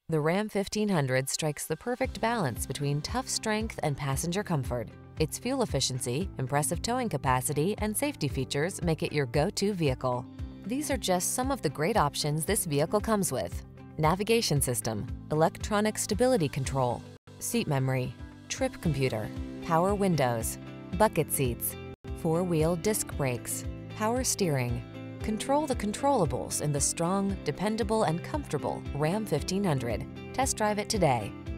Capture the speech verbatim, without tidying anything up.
The Ram fifteen hundred strikes the perfect balance between tough strength and passenger comfort. Its fuel efficiency, impressive towing capacity, and safety features make it your go-to vehicle. These are just some of the great options this vehicle comes with: navigation system, electronic stability control, seat memory, trip computer, power windows, bucket seats, four-wheel disc brakes, power steering. Control the controllables in the strong, dependable, and comfortable Ram fifteen hundred. Test drive it today.